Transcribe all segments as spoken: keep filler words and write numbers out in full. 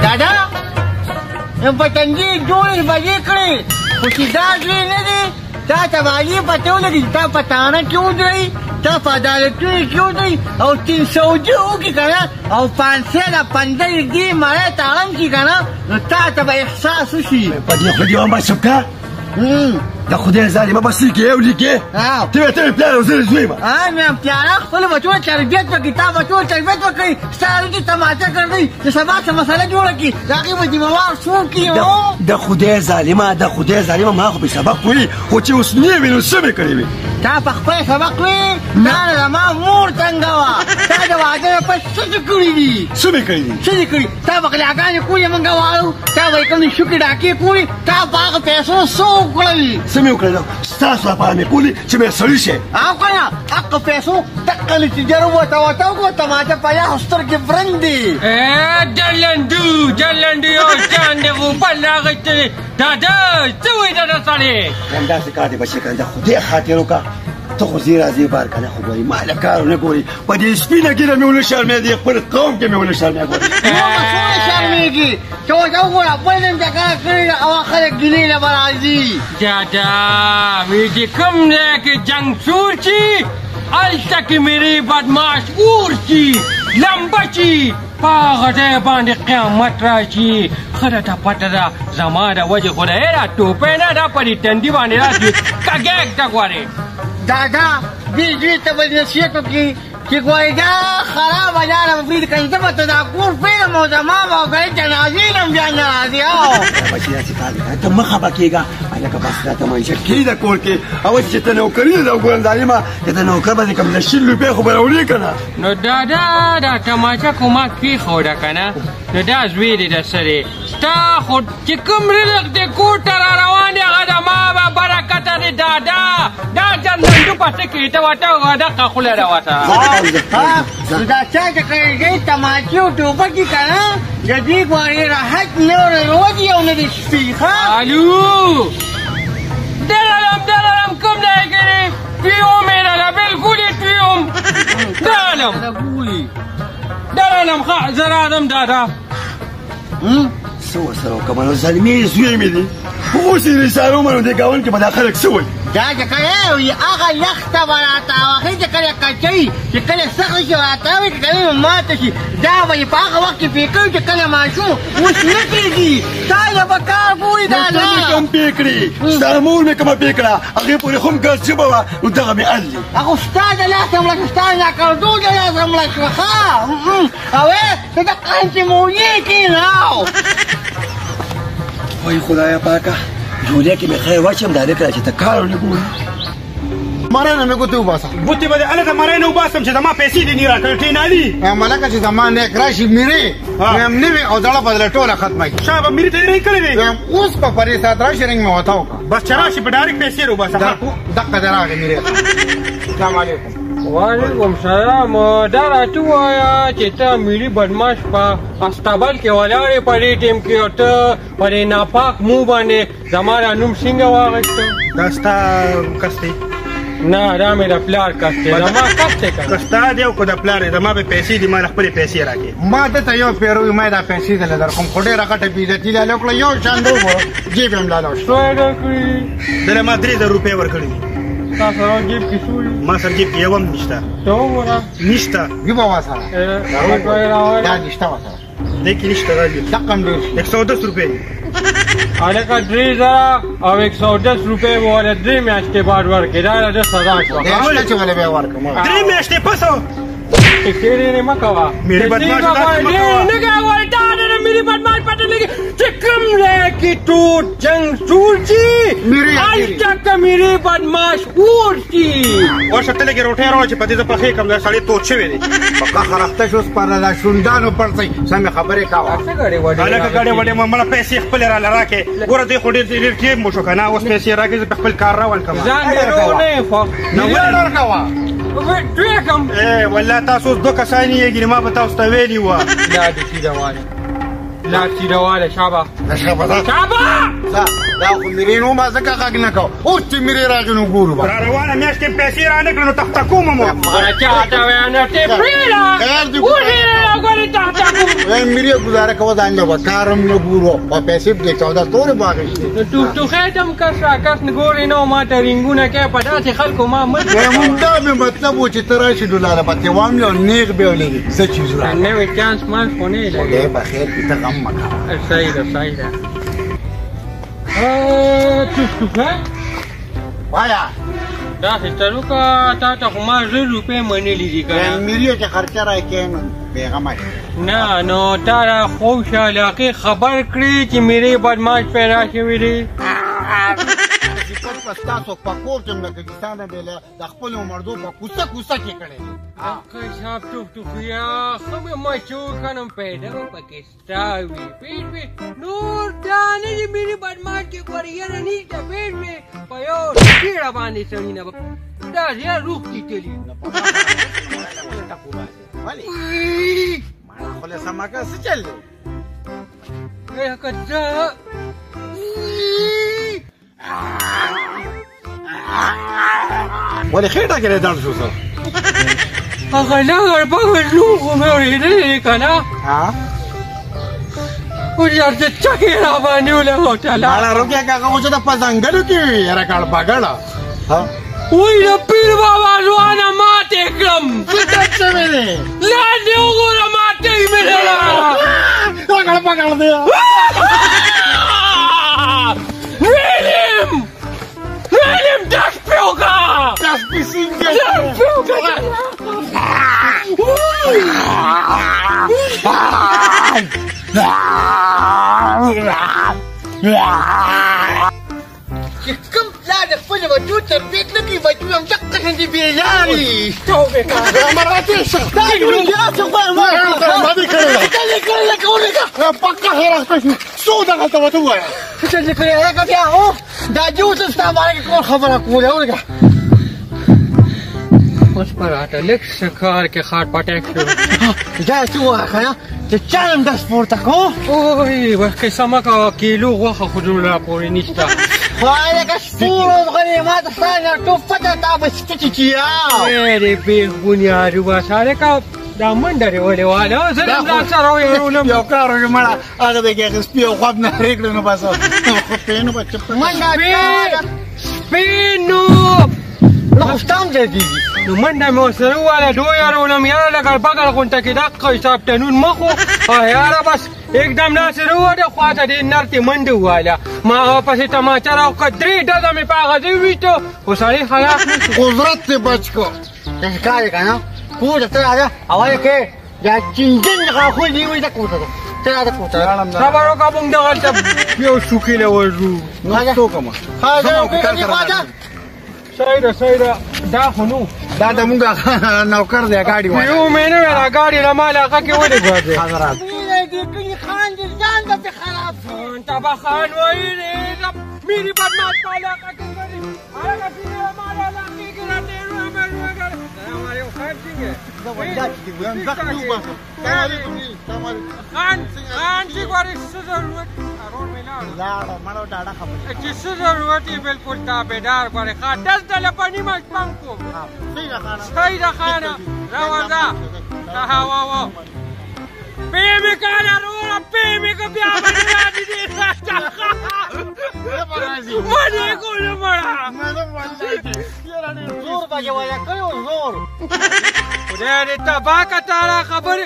دادا پتنګي جوړې بجې کړې خو چې دا دوی نه دي تا تباهي پته ولګي تا په تانه کې ودرئ تا په عدالتونو کې ودرئ او تین سوجي وکړي که نه او پانسۍ د پنده دې مړی تاړم کړي که نه نو تا ته به احساس وشي په دې خو دې ومبسوکه د خدای ظالمه بس لیکې او لیکې ته یې ته یې پلار او زه یې زوی یم میم پیاره خپلو بچو تربیت وکړي تا بچو تربیت وکړي ستا هلکې تماچه کړی چې سبا څه مسله جوړه کړي د هغې به ذمهوار څوک کړي د خدای ظالمه د خدای ظالمه ما خو به سبق ویلي خو چې اوس نه وي نو څه مې کړی وي تا په خپل سبق وی دا نه زما مور څنګه وه تا د واده نه پس څه څه کړي دي څه مې کړي دي څه دي کړي تا بغلاګانې کولې موږ واړو تا به یې کومې شوکې ډاکې کولې تا په هغه پیسو څه وکړل څه مې وکړل ستاسو لپاره مې کولې چې مې سړي شي او که نه هغه پیسو دقه نتیجه ووته وته وګوره تماچه په یخو سترګې برنګ دي جلندو جلندو یو شان دی خو بل راغلی دی دادا څه وایي دادا سړی همداسې کار دی بچې که د خدای خاطر وکړه ته خو زی راځې بار که نه خو ګورې ما له کار ونه ګورې په دې سپینه ګیره مې ونه شرمېدې خپل قوم کې مې ونه شرمېږي څونه شرمېږي چې ورته وګوره بل نن جګړه کړې ده او خلک ګیلې نه به راځي دادا وایي چې کوم ځای کې جنګ سور شي هلته کې میرې بدماش اور شي لمبه شي په هغه ځای باندې قیامت راشي ښه درته پته ده زما د وجې خو د هېره ټوپۍ نه ده په دې تندي باندې راشي کږېږ ته غواړې دادا دې دوی ته به نصیحت وکړي چې ګورې دا خرابه لاره به پرېږدي که نه زه به ته دا کور پرېږدم او زما به وګورې جنازې نه هم بیا نه راځي بچې داسې کار دی ته مه خفه کېږه هلکه بس دا تمانچه کښېږدي د کور کې او چې ته نوکري ده وګورم ظالمه که ته نوکر باندې کوم د شل روپۍ خو به راوړې که نه نو دادا دا تماچه خو ما کېښوده که نه نو دا زوی دی د سرې ستا خو چې کوم رزق دی کور ته را روان دی هغه د ما به برکته دی دادا دا جنندو پسې کېته وته دقه خوله راوته دا چا چې کړی تماچې او ټوپکې که نه د دې ګورې راحت نه ورځي او نه د شپې ښه الو دلالم دلالم کوم دی ګرې پیوم یې لاله بلکل یې پیوم دلالم دلالم ښه زه راځم دادا څه ورسره وکړم نو ظلمې زوی مې دی خو اوس یې رساله ومنو دې ګاونډ کې به دا خلک څه وایي دا چې کله وي هغه یخته به راته واخلي چې کله کچوي چې کله سخته شي راتاوي چې کله ماته شي دا به یې په هغه وخت کې پرې کوي چې کله ماشوم اوس نه کېږي تا یې به کار ګوري دا ته مې کوم پرې کړي ستا مور مې کومه پرې کړه هغې پورې خو هم ګز ژبه وه نو دغه مې حل دی هغه ستا د لاسه مړه شوه ستا ناکردو د لاسه مړه شوه ښه او ته د قانچې مویې کېناو وای خدایه پاکه جولیا کې مې خیر واچم دا هلک را چې ته کار ونه ګورې مرۍ نه مې ګوتې وباسه ګوتې به دې هلته مرۍ نه وباسم چې زما پیسې دې نه راکړې ټینالي ملکه چې زما نیک راشي میرې ویم نوې او زړه بدله ټوله ختمه کړي شا به میرې ته دې رنګ کړی دی ویم اوس په پرې ساعت راشي رنګ مې ورته وکړه بس چې راشي په ډایرکټ پیسې دې وباسه دقه دې راغې میرې السلام علیکم وعلیکم سلام دا راته ووایه چې ته ملي بدماش په استابل کې ولاړې په دې ټیم کې او ته په دې ناپاک مو باندې زما دا نوم څنګه واخیسته دا ستا کس دی نه دا مې د پلار کس دی زما کس دی که که ستا دی او که د پلار دی زما به پیسې دي ما له خپلې پیسې راکړې ما دته یو پیروي ما دا پیسې دله در کوم خو ډېره غټه بېعزتي لاله وکړه یو شان دی وګوره جیب یې هم لاله شو څو یې درکړي دله ما درې زره روپۍ ورکړي دي تا سره جیب کې څو دي ما سره جیب کې یو هم نشته ته وګوره نشته جیبه وسره دا نشته وسره دې کې نشته دا جیب دقه هم ډېر ایک سو دس روپۍ هلکه درې زره او ایک سو دس روپۍ به ورله درې میاشتې بعد ورکړې دا د سزا شوه دې چې ولې بیا ورکړم درې میاشتې پس تیرې مه کوه میرې بدماش داسې مه کوه نه کوه دا نه میرې بدماش پته لګي چې کوم ځای کې ټوټ جنګ سور شي هلته که میرې بدماش اور شي ورشه ته لږې روټۍ راوړه چې په دې زه پخې کړم دا سړی تود شوی دی پکا خرخته شو سپاره دا شونډانو پړسئ سمې خبرې کوه هلکه ګډې وډې مړه پیسې خپلې راله راکړې ګوره دې خو ډېر ډېر ټیم مو شو که نه اوس پیسې راکړې زه په خپل کار راول کړم ځان مې رو نه یم خو ډېر کوه پرېږدم والله تاسو اوس دوه کسان یې ما به تاسو ته ویلي وه لا دې سیده واله لا سیده واله شابه شابه شابه دا خو میرې نو ما ځکه غږ نه کو اوس چې میرې راغی نو ګورو به را روانه میاشت کې پیسې را نه کړې نو تخته کوم مو چاته ویل نه ټې پرېږده وزې راګورې تخته کوم میرې ګزاره کوه ځان له به کارم نه ګورو په پیسې دې چوده تورې به اخېستې نو ټوخټوخی ته هم کس را کس نه ګورې نه ما ته رینګونه کوې په داسې خلکو ما مه مونږ دا مې مطلب و چې ته راشي ډولاره به تې وام او نیغ به ولګي څه چیز را نوی چانس مانس خو نه خدای لګي په خیر کې ته غم مه کوه صحیح ده صحیح ده ټوخټوخی وایا داسې تلو که تا ته خو ما زر روپۍ منلي دي که نه میرې چې خرچه را کړې نو بېغمه نه نو تا را خوش علاقې خبر کړي چې میرې بدماش پیدا شوي دي صفت په ستاسو په کور کې مې کګستانه بیله د خپلو مردو په کوڅه کوڅه کې کړی که صاحب ټوکټوکیا ښه مې مچور کړم پیدا به پکې ستا وي پوه شوې نور دا نه چې میرې بدماش کې ګورې یاره نشته پوه شوې په یو ډېره باندې سړي نه به داسې یاره روح تېتلي ولې ماړه خو له سماکه څه چل دی که زه ولې خېټه کې دې درد شو څه هغه لغړ بغړ لوښ خو مې اورېدلی دی که نه ها اوس یار چې چکې را باندې ولګوتله ماړه روکیا کاکا خو چې د په ځنګلو کې وي یاره کاړ بګړه وای د پیر بابا ځوانه ماتې کړم څه درد شوی دی لاندې وګوره ماتې یې مې لره بګړ بګړ دی ویلیم ویلیم دس پیوکا دس پیسینګه دس پیوکا چې کوم پلار د خپلو بچو تربیت نه کوي بچو هم دقه شانتې بېلارې توبې مراتې شه دا ټول ګیلاس غواړم ما دې کړی ده څه دې کړی لکه ولګه پکه هېره شو څو دغه ته ورته ووایه څه دې کړی لکه بیا هو دا جوس ستا باره کې کوم خبره کوله ولګه اوس په راته لږ څه کار کې خاټ پټک شو دا څه ووایه که نه چې چا هم داس پورته کړو اوی وخت سمه کوه کیلو غوښه خو دومره پورې نشته خدای لکه سپورو غلی ما ته ستا نه ټوپته تا به سکچې چې یاو ډېرې بېخونیارو به سارکه دا منډه دې ولې واله زه هم ځان سره ویرولم یو کار وکړه مړه هغه دی کې اخې سپي او خواب نه پرې کړې نو بس خو پې نو به چپ منډه سپینو نو خو ستا هم جديږي نو منډه مې ورسره وواله دویارولم یاره لکه بګل غونټه کې دقه حساب ټنون مخ و یاره بس एकदम ناصر ووډه خواته دې نرتې منډه وواله ما هغه پسې تماچه راوکړه درې ډزه مې په هغه ځای وویسته خو سړی خلاص نه شو قدرت دې بچ کو داسې کار یې که نه کور ته ته راځه اول کې دا چینجن غاښونه دې وایي ته کور ته ځه ته راځه کور ته صبر وکړه موږ دغلته یو شوکي له ورځو نو کومه صحیح ده صحیح ده دا خو نو دا د مونږ نوکر دی ګاډي وایي یو مې نه ویل ګاډي له مال هغه کې ولې ګرځې حضرات دې کلي خان دې ځان به خراب ته به خان وایي میری بدماش په علاقه کې ګرځي هغه پیره مال علاقې کې راته رومل وګر همارے خان څنګه خان خان چې ګورې څه ضرورت ارور مې لاړو مړو ډاډه خبرې چې څه ضرورت یې بالکل تابعدار غواړې ښه دس ډله په نیمه شپه م کوم صحیح ده خانه راوځه ها وا وا پې مې کاله وروره پې مې که بیا به نه راځي دې من یې کولو مړه زور به یې ویله کړی و زور خدای دې تباه که تاله خبرې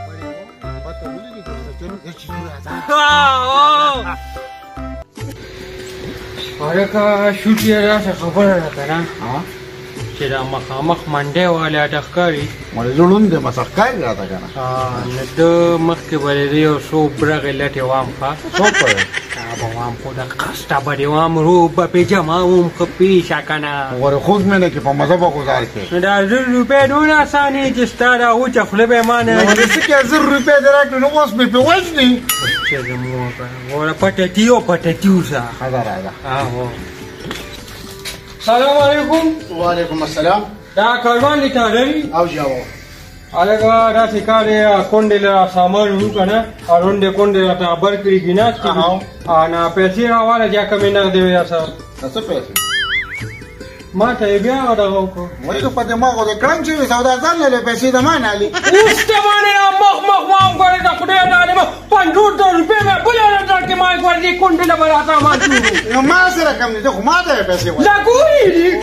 هلکه شوټ یې راسه خبره ده که نه چې دا مخامخ منډی والا ته ښکاري مړ زړون دی مسخ کاري راته که نه نو ده مخکې به د ده یو څو برغې لټې وام ښه څو پرې به وام خو د قسته به دې وام روب به پې جمع وم ښه پیشه که نه غورې خوږ مې نه کې په مزه به ګزار کړې نو دا زر روپۍ دونه اسانې چې ستا دا وچه خوله به یې ما نه څه کې زر روپۍ دې راکړې نو اوس مې پې وژني چې زموږ غوره پټټي و پټټي اوسه ښه راځه هو سلام علیکم وعلیکم السلام دا کاروان دې تا لري او جاو الګا دا څکاره کونډه له سامان وو کنه اروندې کونډه ته خبر کړی کینا انا پیسې راواله جا کمې نه دی واسه څه پیسې ما ته بیا دا وکړو وای په دې ما غو د کرم چې سودا ځان له پیسې د مان علي اوس ته باندې مخ مخ ما غوړې د خدای نه علي پنځه روپے مې بلې راځه کې ما ورته کونډه له براته ما نو ما سره کم دي خو ما ته پیسې وای لا ګوري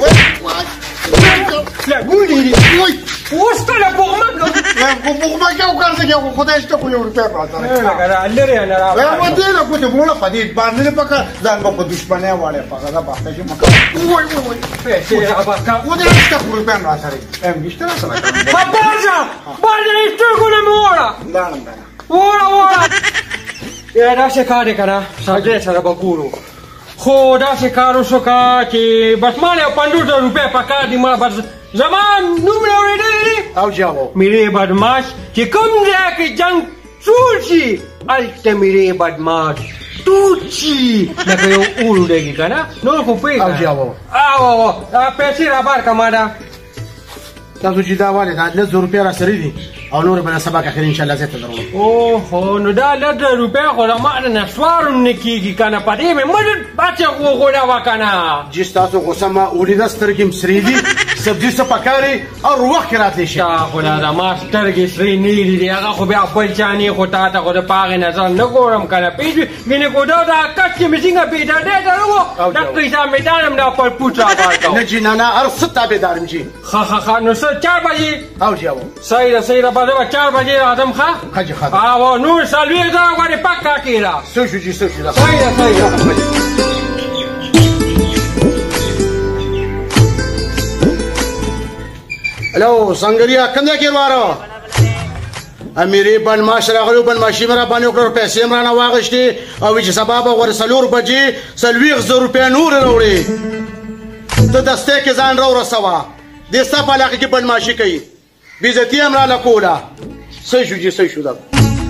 لا ګوري وای اوس ته له بوغما کو بوغما کې وکړ چې خو خدای شته کو یو روپے پراته نه لګا لري نه را وای مو دې له کو ته مولا پدې باندې پکا ځان په دښمنه واړې پکا دا پخته شي مکه وای وای پیسې ابا و دې شته روپے ما سره ام دشته سره باباجا باندې استګونه موړه دا نه وړه وړه یا دا څه کار کنه ساجه سره بکورو خو دا څه کارو شو کا چې بس مال پنځه روپے پکا دی ما بس زمان نوم اورېدلې او جاو میرے بدماش چې کوم ځای کې جنگ شروع شي الته میرے بدماش توچی لکه یو اورو دیږي کنه نو خو په او جاو او او پیسې را بار کماده تاسو چې دا والي دا لږ روپیا را سره دي او نور بل سبا اخر ان شاء الله زه ته درو او هو نو دا لږ روپیا خو ما نه سوارم نه کیږي کنه پدې مې مدد بچا خو غوډا وکنه جس تاسو غوسه ما ولید سترګم سریدي سبزی سپکاري او وخت راتلی شي تا خو دا ما سترګې سری نه دي هغه خو بیا بل چاني خو تا ته خو د پاغه نظر نه ګورم کنه پیږي ګینه کو دا دا کټ چې مې څنګه پیدا دې درو دا پیسې مې دارم دا پر پوټا وایو نه جنانا ارستا به دارم جی خا خا خا نو څه چار بجې او جاو صحیح صحیح بعد چار بجې راځم ښه خاجي خاطر او نور سالوي دا غواړي پکا کیرا سو شو جی سو شو صحیح صحیح الو سنگریا کنده کې واره امیری بن ماشر غلو بن ماشي مرا باندې وکړو پیسې مرا نه واغشتي او چې سبب ور سلور بجې سلويغ زر روپیا نور وروړي ته دسته کې ځان راو رسوا دې ستا په علاقه کې بن ماشي کوي بیزتی امرا لا کولا سې شو جی سې شو دا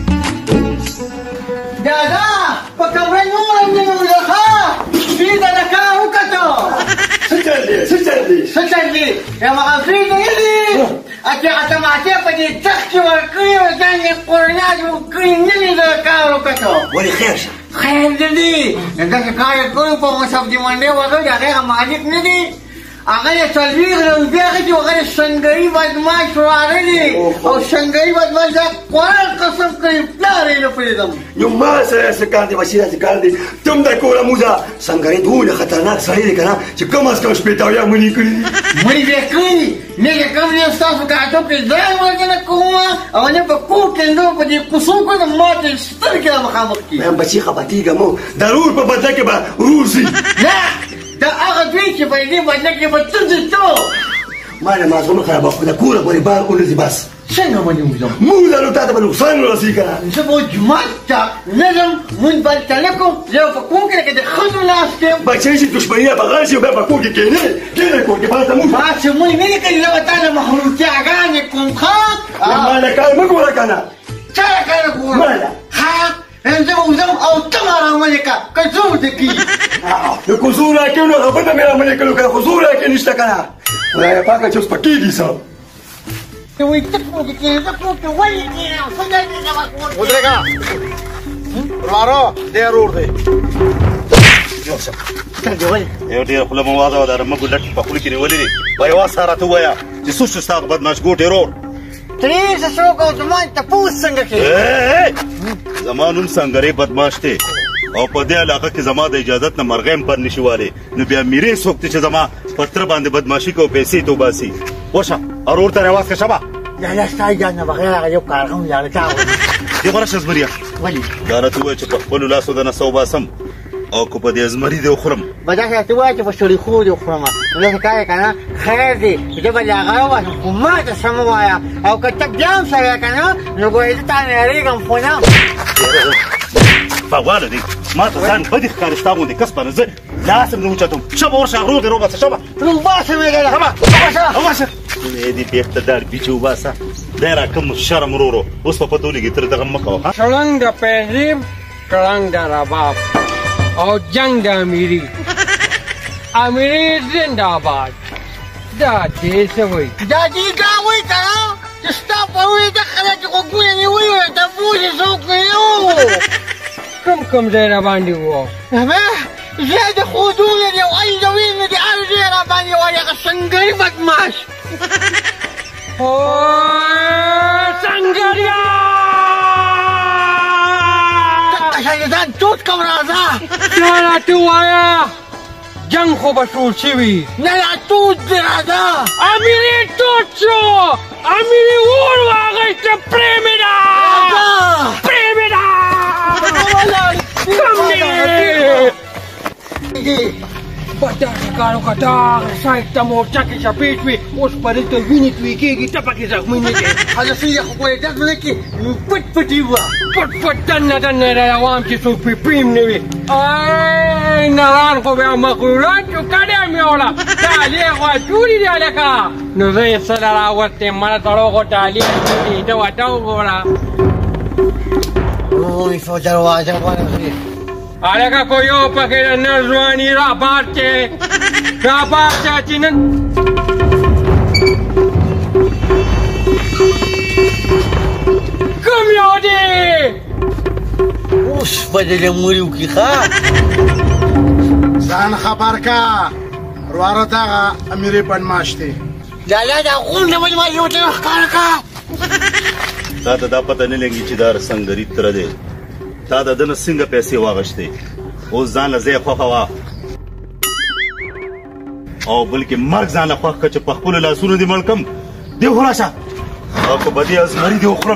دادا په کومه نور نه ولخه دې دا کار وکړو سچلې سچلې سچلې یا ما افرین نه دي اته اته ماته په دې تخت ورکړی او ځان قرنا جو کړی دا کار وکړو ولې خیر شه خیر دې دا کار کوم په مصاب دی باندې وځو دا هغه مالک نه دي هغه څلويغ نو بیا چې هغه سنگري بدمعش راغلی او سنگري بدمعش دا قرآن قسم کوي پلار یې پریدم یو ما سره سکار دی وسیله سکار دی تم دا کوله موزه سنگري دونه خطرناک سړی دی کنه چې کوم اس کوم شپې یا مونږ کړی مونږ یې کړی نه کوم نه تاسو کاټو کې ځای ورته کوم او نه په کو کې نو په دې کوڅو کې ماته سترګې مخامخ کی مې بچی خپاتیګه مو ضرور په بدله کې به روزي نه دا هغه دوی چې په دې باندې کې به څه څه ما نه مازونه خراب خو دا کوره پرې بار اونځي بس څنګه باندې وځم مو دا نو تاسو باندې څنګه راسي کنه زه به جمعه ته نظم مون بل تلکو زه په کوم کې کې د خزو لاستم بچی چې دښمنی په غاړه شي به په کوګه کې نه کله کوګه په تاسو ما چې مونږ نه کې لو تعالی محرومتي اگانې کوم خا ما نه کار مګ ولا کنه چا کار کوم مالا ها انزه وزم او تمارا ملکا کزو دکی نو حضور راکې نو غبطه مې عمل کړو که حضور راکې نشته کنه خدای پاک چې اوس پکېږي سم ته وایې تکو کې ته تکو کې وایې نه څنګه دې ما کو ودرېګا وراره دې رور دې جوړ څنګه وایې یو ډیر خپل مواده ده رمه ګلټ په خپل کې نیولې دي وای وا سره ته وایا چې سوس ستاسو بدمعش ګوټ رور تریس شو کو زمان ته پوس څنګه کې زمانوم سنگري بدمعش ته او په دې علاقه کې زما د اجازت نه مرغیم پر نشواله نو بیا میرې سوکته چې زما پتر باندې بدمعشي کو پیسې تو باسي وشه اورور ته رواز کا شبا لا لا استای جان بغیر یو کارغم یا تا دې غره شزبریا ولی دا راته چې په خپل لاسو د نسو باسم او کو په دې ازمري دی خورم بداخه ته وای چې په شوري خو دی خورم نو څه کنه خیر دی چې بل هغه واه کومه ته سموایا او کته جام سره کنه نو ګوې ته نه ریګم فونه فواله دي ما ته ځان بدی ښکارستا غوندې کس په نظر لاسم نو چاتم شبه ورشه غرو دی روبه شبه نو باسه مې ګره شبه شبه دې بیخته دار بيچو باسه ډیر کوم شرم ورورو اوس په پتولګي تر دغه مکو ها شلنګ د پنځیم کلنګ د رباب او جنگ د امیری امیری زندہ باد دا دې سوي دا دې دا وای کنه چې ستا پرونې ته خلک چې غوږونه نیولي وو ته پوه چې څوک نه یو کم کم ځای را باندې وو زه د خودونه دي او الجوین دي هر ځای را باندې وایي هغه سنګري بدماش سنګریا ځان توت کوم راځه دا راته ووایه جنګ خو به ټول شوي نه نه توت دې راځه امیر یې توت شو امیر یې اور واخیسته پرې مې ده پرې مې ده کم دی بداسې کار وکړه دغه سایډ ته مورچه کې چپېټ وي اوس په دلته وینې توی کېږي ته پکې زخمي نه کې هدفي یې خو ګورې ډز نه کړي پټ پټ یې وه پټ پټ دننه دننه یې روان چې څوک پرې پرېم نه وي ای نران خو بیا مغروران شو کډی مې وړه ډالۍ خو جوړې دي هلکه نو زه یې سره راوستې مړه سړو خو ډالۍ جوړې ته ورته وګوره اوی په دروازه ورغلې هلکه خو یو پکې د نر ځواني رابار چې رابار چې چې نن کوم یو دی اوس په دې مړي وکړي ښه ځان خبر کا ورواره دغه امیري بدماش دی لالا دا غونډه ولې ما یو ځای ښکاره کړه تا ته دا پته نه لګي چې دا سنګري تره دی تا د ده نه څنګه پیسې واغښتې اوس ځان له ځایه خوښه وه او بلکې مرګ ځان له خوښ کړه چې په خپلو لاسونو دې مړ کړم دې خو راشه او که به دې ازمري دې وخورم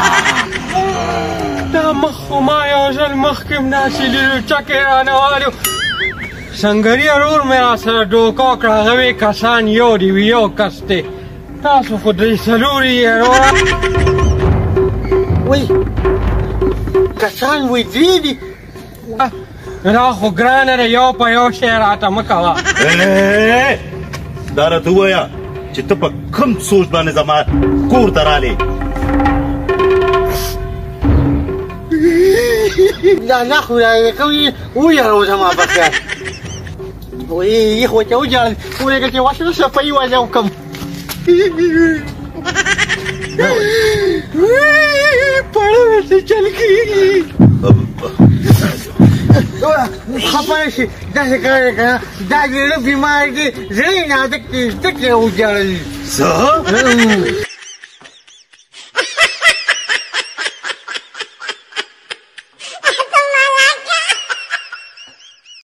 دا مخ خو ما یو ځل مخکې هم داسې لیدو چکې رانهوالو سنګري ورور مې را سره ډوکا کړه هغه وې کسان یو دي وي یو کس دی تاسو خو درې څلور یې وروره وی کسان وی درې دي دا خو ګرانه ده یو په یو شی راته مه کوه دا راته ووایه چې ته په کوم سوچ باندې زما کور ته رالې دا نه خو را کوي ویارو زما په خیال وی خو ته وجړل ولې چې واښه صفایي وځه وکم پړه ورته چل کېږي خبره شي داسې کار یې که دا زړه بیمار دی زړه یې نازک دی زده کړې وجړل څه